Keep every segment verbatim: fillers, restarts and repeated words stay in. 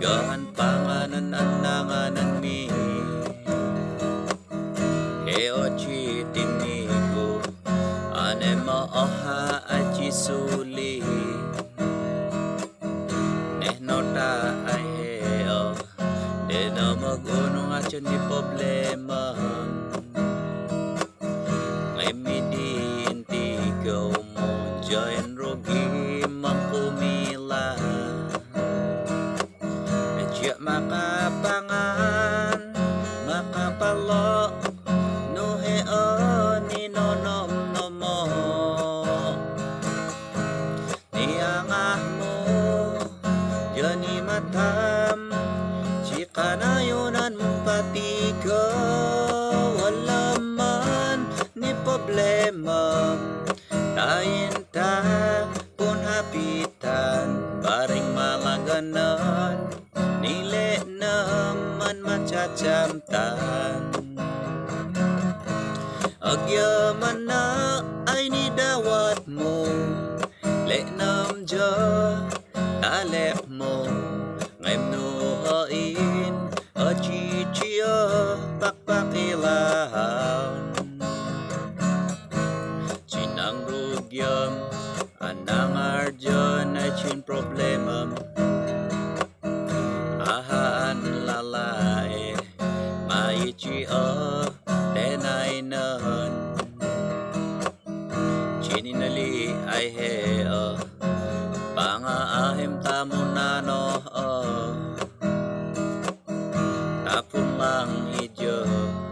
Gahan panganan ananganan mi Eo chi tinigo Ane maoha aji suli Neh nota ay heo De na magunong achan di problema Ngay midin tigaw mo Jayan rogi mangkumila Medya makapangan Makapalo Nuheo ninonom nomo Niangah mo Jani matam Jika nayunan patigo Walaman ni problema Tayin ta pun hapitan Baring malaganan Nile naman macacamtan Agyaman na ay nidawat mo Leknam jo talep mo Ngayon nuhain Achichiyo pakpakilahan Chinang rugyam Anang arjon ay chin problema Ahaan lalai Maichiyo Denay nahan Chininali ay heo Pangaahim tamo nano Tapon lang hidyo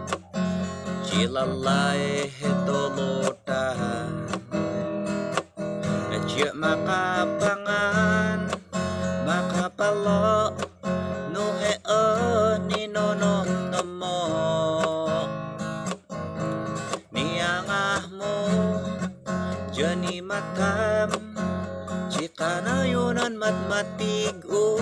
Chilalay hetolota Nadya makapangan Makapalo Nuheo ninonom namo Niangah mo Jani matam Jika nayunan matmatigo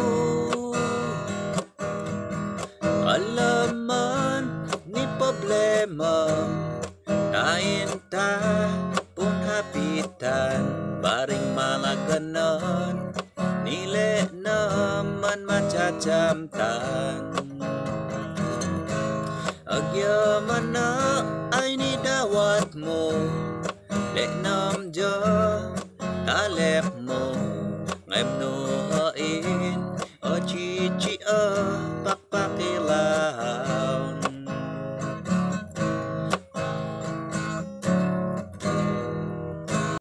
Alaman ni problema Tayin ta pun hapitan Baring malaganan Nile naman macacamtan Agyaman na ay nidawat mo Leknam jo talep